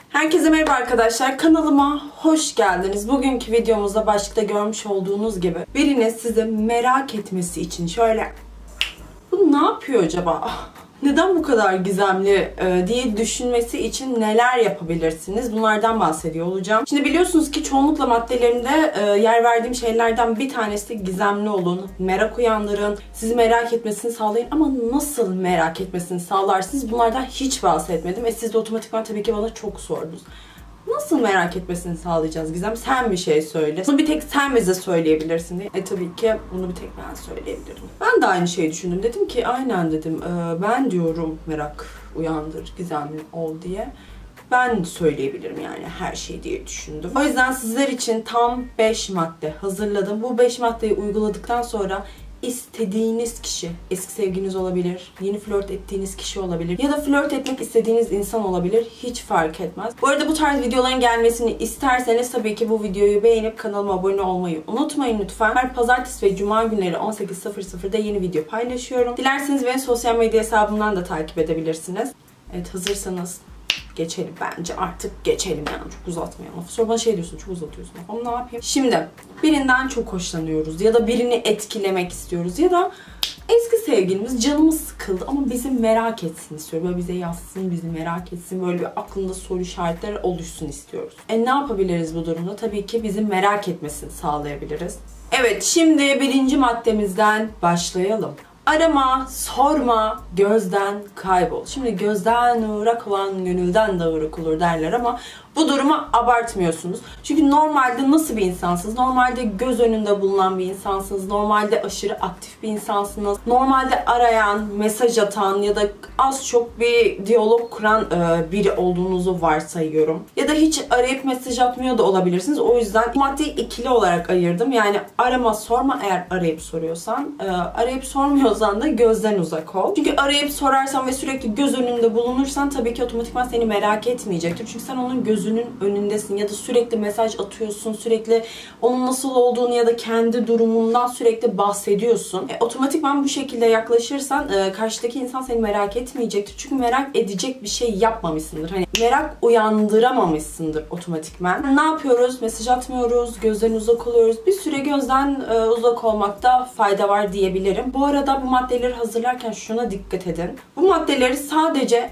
Herkese merhaba arkadaşlar. Kanalıma hoş geldiniz. Bugünkü videomuzda başlıkta görmüş olduğunuz gibi birinin sizi merak etmesi için şöyle bu ne yapıyor acaba? Neden bu kadar gizemli diye düşünmesi için neler yapabilirsiniz? Bunlardan bahsediyor olacağım. Şimdi biliyorsunuz ki çoğunlukla maddelerimde yer verdiğim şeylerden bir tanesi gizemli olun, merak uyandırın, sizi merak etmesini sağlayın. Ama nasıl merak etmesini sağlarsınız? Bunlardan hiç bahsetmedim. Siz de otomatikman tabii ki bana çok sordunuz. Nasıl merak etmesini sağlayacağız Gizem? Sen bir şey söyle. Bunu bir tek sen bize söyleyebilirsin diye. Tabii ki bunu bir tek ben söyleyebilirim. Ben de aynı şeyi düşündüm. Dedim ki aynen dedim. Ben diyorum merak uyandır, gizemli ol diye. Ben söyleyebilirim yani her şeyi diye düşündüm. O yüzden sizler için tam 5 madde hazırladım. Bu 5 maddeyi uyguladıktan sonra İstediğiniz kişi, eski sevginiz olabilir, yeni flört ettiğiniz kişi olabilir ya da flört etmek istediğiniz insan olabilir, hiç fark etmez. Bu arada bu tarz videoların gelmesini isterseniz tabii ki bu videoyu beğenip kanalıma abone olmayı unutmayın lütfen. Her pazartesi ve cuma günleri 18.00'da yeni video paylaşıyorum. Dilerseniz beni sosyal medya hesabımdan da takip edebilirsiniz. Evet, hazırsanız geçelim bence. Artık geçelim yani. Çok uzatmayalım. Sonra bana şey diyorsun, çok uzatıyorsun. Ama ne yapayım? Şimdi birinden çok hoşlanıyoruz ya da birini etkilemek istiyoruz ya da eski sevgilimiz canımız sıkıldı ama bizi merak etsin istiyor. Böyle bize yazsın, bizi merak etsin. Böyle bir aklında soru işaretleri oluşsun istiyoruz. Ne yapabiliriz bu durumda? Tabii ki bizi merak etmesini sağlayabiliriz. Evet, şimdi birinci maddemizden başlayalım. Arama, sorma, gözden kaybol. Şimdi gözden ırak olan gönülden de ırak olur derler ama bu durumu abartmıyorsunuz. Çünkü normalde nasıl bir insansınız? Normalde göz önünde bulunan bir insansınız. Normalde aşırı aktif bir insansınız. Normalde arayan, mesaj atan ya da az çok bir diyalog kuran biri olduğunuzu varsayıyorum. Ya da hiç arayıp mesaj atmıyor da olabilirsiniz. O yüzden maddeyi ikili olarak ayırdım. Yani arama, sorma eğer arayıp soruyorsan. Arayıp sormuyorsan da gözden uzak ol. Çünkü arayıp sorarsan ve sürekli göz önünde bulunursan tabii ki otomatikman seni merak etmeyecektir. Çünkü sen onun gözünün önündesin ya da sürekli mesaj atıyorsun, sürekli onun nasıl olduğunu ya da kendi durumundan sürekli bahsediyorsun. Otomatikman bu şekilde yaklaşırsan karşıdaki insan seni merak etmeyecektir. Çünkü merak edecek bir şey yapmamışsındır. Hani merak uyandıramamışsındır otomatikman. Ne yapıyoruz? Mesaj atmıyoruz, gözden uzak oluyoruz. Bir süre gözden uzak olmakta fayda var diyebilirim. Bu arada bu maddeleri hazırlarken şuna dikkat edin. Bu maddeleri sadece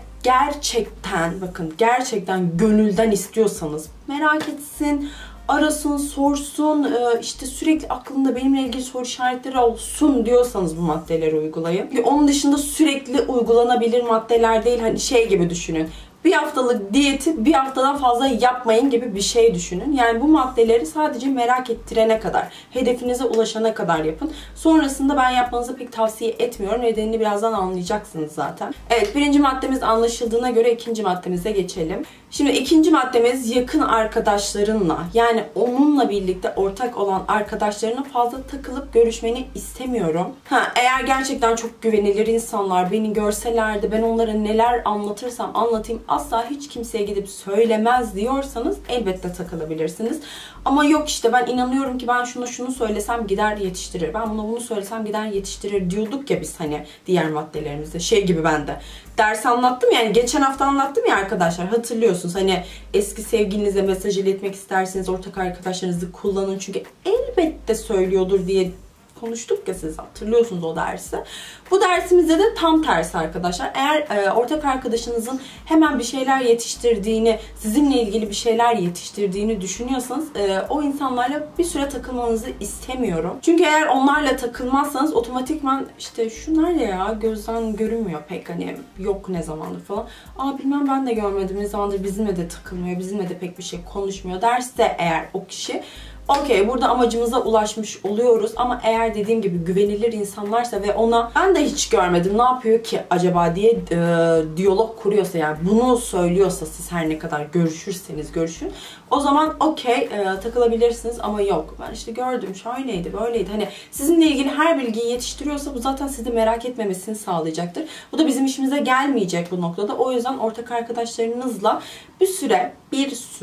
gerçekten gönülden istiyorsanız merak etsin, arasın, sorsun, işte sürekli aklında benimle ilgili soru işaretleri olsun diyorsanız bu maddeleri uygulayın. Onun dışında sürekli uygulanabilir maddeler değil, hani şey gibi düşünün. Bir haftalık diyeti bir haftadan fazla yapmayın gibi bir şey düşünün. Yani bu maddeleri sadece merak ettirene kadar, hedefinize ulaşana kadar yapın. Sonrasında ben yapmanızı pek tavsiye etmiyorum. Nedenini birazdan anlayacaksınız zaten. Evet, birinci maddemiz anlaşıldığına göre ikinci maddemize geçelim. Şimdi ikinci maddemiz yakın arkadaşlarınla, yani onunla birlikte ortak olan arkadaşlarına fazla takılıp görüşmeni istemiyorum. Eğer gerçekten çok güvenilir insanlar beni görselerdi, ben onlara neler anlatırsam anlatayım asla hiç kimseye gidip söylemez diyorsanız elbette takılabilirsiniz. Ama yok işte ben inanıyorum ki ben şunu söylesem gider yetiştirir. Ben bunu söylesem gider yetiştirir diyorduk ya biz hani diğer maddelerimizde. Şey gibi ben de. Ders anlattım yani geçen hafta anlattım ya arkadaşlar, hatırlıyorsunuz. Hani eski sevgilinize mesaj iletmek isterseniz ortak arkadaşlarınızı kullanın. Çünkü elbette söylüyordur diye konuştuk ya, siz hatırlıyorsunuz o dersi. Bu dersimizde de tam tersi arkadaşlar. Eğer ortak arkadaşınızın hemen bir şeyler yetiştirdiğini, sizinle ilgili bir şeyler yetiştirdiğini düşünüyorsanız o insanlarla bir süre takılmanızı istemiyorum. Çünkü eğer onlarla takılmazsanız otomatikman işte şunlar ya gözden görünmüyor pek, hani yok ne zamandır falan. Bilmem ben de görmedim ne zamandır bizimle de takılmıyor, bizimle de pek bir şey konuşmuyor derse eğer o kişi, okey, burada amacımıza ulaşmış oluyoruz. Ama eğer dediğim gibi güvenilir insanlarsa ve ona ben de hiç görmedim ne yapıyor ki acaba diye diyalog kuruyorsa, yani bunu söylüyorsa, siz her ne kadar görüşürseniz görüşün, o zaman okey takılabilirsiniz. Ama yok ben işte gördüm şöyleydi böyleydi, hani sizinle ilgili her bilgiyi yetiştiriyorsa bu zaten sizi merak etmemesini sağlayacaktır. Bu da bizim işimize gelmeyecek bu noktada. O yüzden ortak arkadaşlarınızla bir süre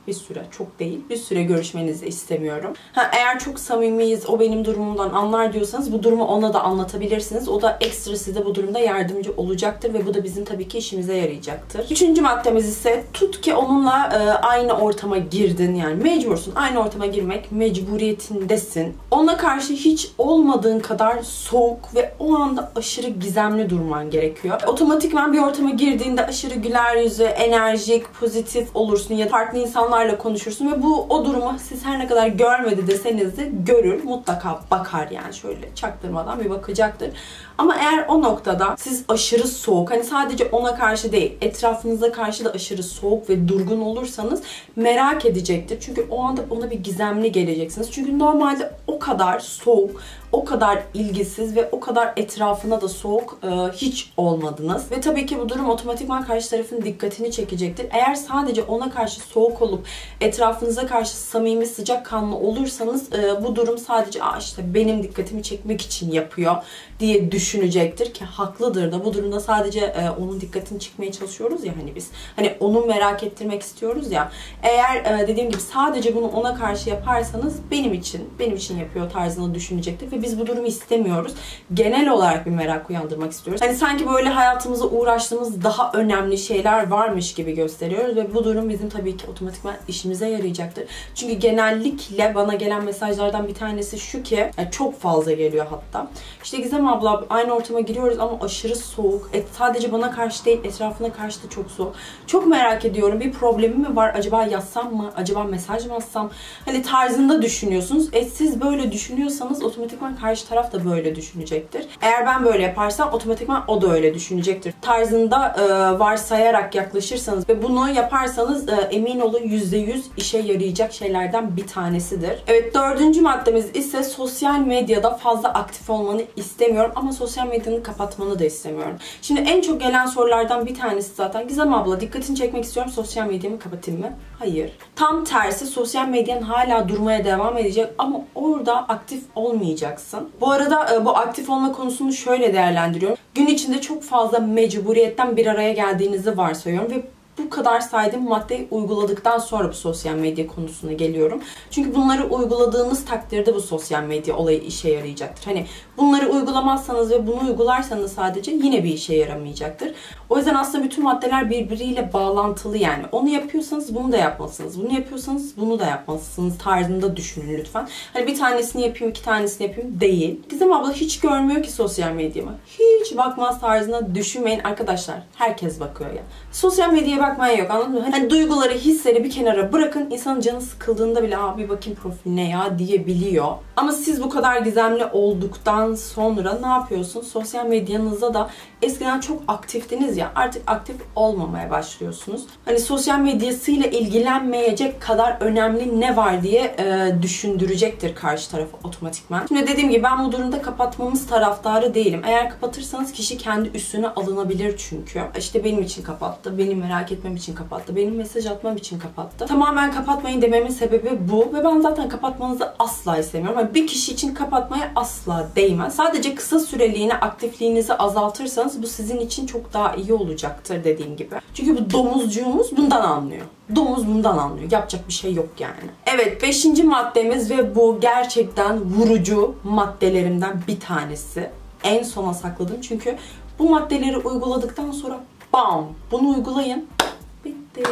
Bir süre, çok değil. Bir süre görüşmenizi istemiyorum. Eğer çok samimiyiz, o benim durumumdan anlar diyorsanız bu durumu ona da anlatabilirsiniz. O da ekstra size bu durumda yardımcı olacaktır ve bu da bizim tabii ki işimize yarayacaktır. Üçüncü maddemiz ise tut ki onunla aynı ortama girdin. Yani mecbursun. Aynı ortama girmek mecburiyetindesin. Ona karşı hiç olmadığın kadar soğuk ve o anda aşırı gizemli durman gerekiyor. Otomatikman bir ortama girdiğinde aşırı güler yüzü, enerjik, pozitif olursun ya da farklı insanlarla konuşursun ve o durumu siz her ne kadar görmedi deseniz de görür, mutlaka bakar yani şöyle çaktırmadan bir bakacaktır. Ama eğer o noktada siz aşırı soğuk, hani sadece ona karşı değil, etrafınıza karşı da aşırı soğuk ve durgun olursanız merak edecektir. Çünkü o anda ona bir gizemli geleceksiniz. Çünkü normalde o kadar soğuk, o kadar ilgisiz ve o kadar etrafına da soğuk hiç olmadınız. Ve tabii ki bu durum otomatikman karşı tarafın dikkatini çekecektir. Eğer sadece ona karşı soğuk olup etrafınıza karşı samimi, sıcakkanlı olursanız bu durum sadece işte benim dikkatimi çekmek için yapıyor diye düşünecektir ki haklıdır da. Bu durumda sadece onun dikkatini çekmeye çalışıyoruz ya hani biz. Hani onu merak ettirmek istiyoruz ya. Eğer dediğim gibi sadece bunu ona karşı yaparsanız benim için yapıyor tarzını düşünecektir ve biz bu durumu istemiyoruz. Genel olarak bir merak uyandırmak istiyoruz. Hani sanki böyle hayatımıza uğraştığımız daha önemli şeyler varmış gibi gösteriyoruz ve bu durum bizim tabii ki otomatikman işimize yarayacaktır. Çünkü genellikle bana gelen mesajlardan bir tanesi şu ki, yani çok fazla geliyor hatta. İşte Gizem abla aynı ortama giriyoruz ama aşırı soğuk. Sadece bana karşı değil, etrafına karşı da çok soğuk. Çok merak ediyorum. Bir problemim mi var? Acaba yazsam mı? Acaba mesaj mı atsam? Hani tarzında düşünüyorsunuz. Siz böyle düşünüyorsanız otomatikman karşı taraf da böyle düşünecektir. Eğer ben böyle yaparsam otomatikman o da öyle düşünecektir. Tarzında varsayarak yaklaşırsanız ve bunu yaparsanız emin olun %100 işe yarayacak şeylerden bir tanesidir. Evet, dördüncü maddemiz ise sosyal medyada fazla aktif olmanı istemiyorum ama sosyal medyanı kapatmanı da istemiyorum. Şimdi en çok gelen sorulardan bir tanesi zaten Gizem abla dikkatini çekmek istiyorum, sosyal medyamı kapatayım mı? Hayır. Tam tersi, sosyal medyan hala durmaya devam edecek ama orada aktif olmayacaksın. Bu arada bu aktif olma konusunu şöyle değerlendiriyorum. Gün içinde çok fazla mecburiyetten bir araya geldiğinizi varsayıyorum ve bu kadar saydığım maddeyi uyguladıktan sonra bu sosyal medya konusuna geliyorum. Çünkü bunları uyguladığınız takdirde bu sosyal medya olayı işe yarayacaktır. Hani bunları uygulamazsanız ve bunu uygularsanız sadece yine bir işe yaramayacaktır. O yüzden aslında bütün maddeler birbiriyle bağlantılı yani. Onu yapıyorsanız bunu da yapmalısınız. Bunu yapıyorsanız bunu da yapmalısınız tarzında düşünün lütfen. Hani bir tanesini yapayım, iki tanesini yapayım değil. Gizem abla hiç görmüyor ki sosyal medyamı. Hiç bakmaz tarzında düşünmeyin arkadaşlar. Herkes bakıyor ya. Sosyal medyaya bakmaya yok, anladın mı? Hani duyguları, hisleri bir kenara bırakın. İnsanın canı sıkıldığında bile bir bakayım profiline ya diyebiliyor. Ama siz bu kadar gizemli olduktan sonra ne yapıyorsunuz? Sosyal medyanızda da eskiden çok aktiftiniz ya, artık aktif olmamaya başlıyorsunuz. Hani sosyal medyasıyla ilgilenmeyecek kadar önemli ne var diye düşündürecektir karşı tarafı otomatikman. Şimdi dediğim gibi ben bu durumda kapatmamız taraftarı değilim. Eğer kapatırsanız kişi kendi üstüne alınabilir çünkü. İşte benim için kapattı, benim merak etmem için kapattı, benim mesaj atmam için kapattı. Tamamen kapatmayın dememin sebebi bu ve ben zaten kapatmanızı asla istemiyorum. Yani bir kişi için kapatmaya asla değmez. Sadece kısa süreliğine aktifliğinizi azaltırsanız bu sizin için çok daha iyi olacaktır dediğim gibi. Çünkü bu domuzcuğumuz bundan anlıyor. Domuz bundan anlıyor. Yapacak bir şey yok yani. Evet, 5. maddemiz ve bu gerçekten vurucu maddelerimden bir tanesi. En sona sakladım çünkü bu maddeleri uyguladıktan sonra bam! Bunu uygulayın. Bitti.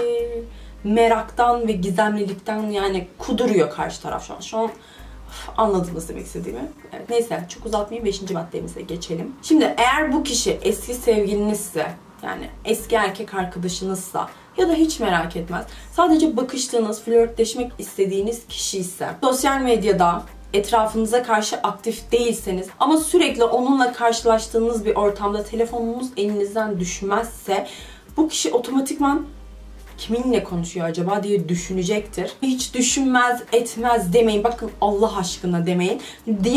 Meraktan ve gizemlilikten yani kuduruyor karşı taraf şu an. Şu an anladınız demek istediğimi. Evet, neyse çok uzatmayayım, 5. maddemize geçelim. Şimdi eğer bu kişi eski sevgilinizse, yani eski erkek arkadaşınızsa ya da hiç merak etmez, sadece bakıştığınız, flörtleşmek istediğiniz kişi ise, sosyal medyada etrafınıza karşı aktif değilseniz ama sürekli onunla karşılaştığınız bir ortamda telefonunuz elinizden düşmezse bu kişi otomatikman kiminle konuşuyor acaba diye düşünecektir. Hiç düşünmez, etmez demeyin. Bakın Allah aşkına demeyin.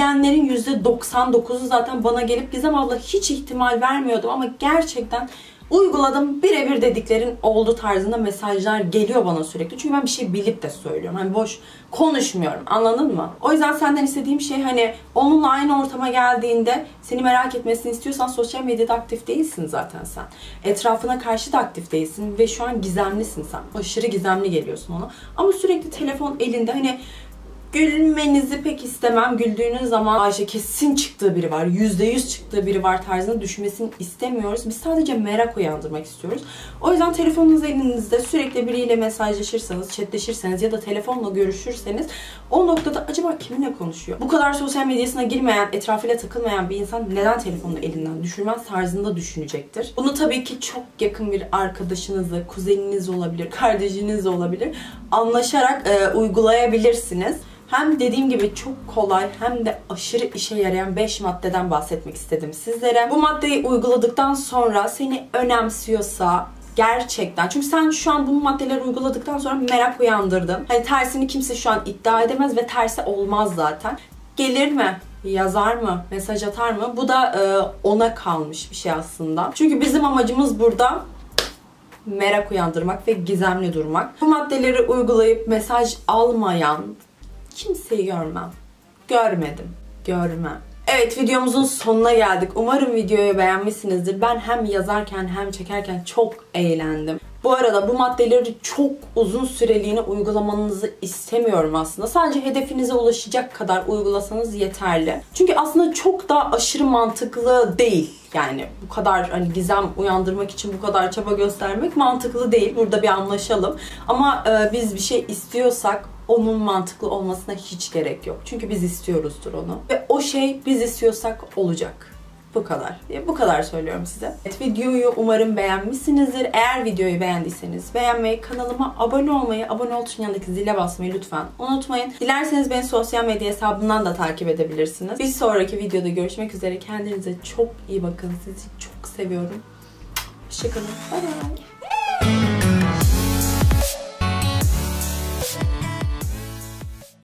Diyenlerin %99'u zaten bana gelip Gizem abla hiç ihtimal vermiyordum ama gerçekten Uyguladım, birebir dediklerin oldu tarzında mesajlar geliyor bana sürekli. Çünkü ben bir şey bilip de söylüyorum. Hani boş konuşmuyorum, anladın mı? O yüzden senden istediğim şey hani onunla aynı ortama geldiğinde seni merak etmesini istiyorsan sosyal medyada aktif değilsin zaten sen. Etrafına karşı da aktif değilsin ve şu an gizemlisin sen. Aşırı gizemli geliyorsun ona. Ama sürekli telefon elinde, hani gülmenizi pek istemem. Güldüğünüz zaman Ayşe kesin çıktığı biri var, %100 çıktığı biri var tarzında düşünmesini istemiyoruz. Biz sadece merak uyandırmak istiyoruz. O yüzden telefonunuz elinizde, sürekli biriyle mesajlaşırsanız, chatleşirseniz ya da telefonla görüşürseniz o noktada acaba kiminle konuşuyor? Bu kadar sosyal medyasına girmeyen, etrafıyla takılmayan bir insan neden telefonunu elinden düşürmez tarzında düşünecektir. Bunu tabii ki çok yakın bir arkadaşınızı, kuzeniniz olabilir, kardeşiniz olabilir, anlaşarak uygulayabilirsiniz. Hem dediğim gibi çok kolay hem de aşırı işe yarayan 5 maddeden bahsetmek istedim sizlere. Bu maddeyi uyguladıktan sonra seni önemsiyorsa gerçekten, çünkü sen şu an bu maddeleri uyguladıktan sonra merak uyandırdın. Hani tersini kimse şu an iddia edemez ve tersi olmaz zaten. Gelir mi? Yazar mı? Mesaj atar mı? Bu da ona kalmış bir şey aslında. Çünkü bizim amacımız burada merak uyandırmak ve gizemli durmak. Bu maddeleri uygulayıp mesaj almayan kimseyi görmem. Görmedim. Görmem. Evet, videomuzun sonuna geldik. Umarım videoyu beğenmişsinizdir. Ben hem yazarken hem çekerken çok eğlendim. Bu arada bu maddeleri çok uzun süreliğine uygulamanızı istemiyorum aslında. Sadece hedefinize ulaşacak kadar uygulasanız yeterli. Çünkü aslında çok da aşırı mantıklı değil. Yani bu kadar hani gizem uyandırmak için bu kadar çaba göstermek mantıklı değil. Burada bir anlaşalım. Ama biz bir şey istiyorsak onun mantıklı olmasına hiç gerek yok. Çünkü biz istiyoruzdur onu. Ve o şey biz istiyorsak olacak. Bu kadar. Bu kadar söylüyorum size. Evet, videoyu umarım beğenmişsinizdir. Eğer videoyu beğendiyseniz beğenmeyi, kanalıma abone olmayı, abone ol tuşuna yanındaki zile basmayı lütfen unutmayın. Dilerseniz beni sosyal medya hesabından da takip edebilirsiniz. Bir sonraki videoda görüşmek üzere. Kendinize çok iyi bakın. Sizi çok seviyorum. Hoşçakalın. Bye bye.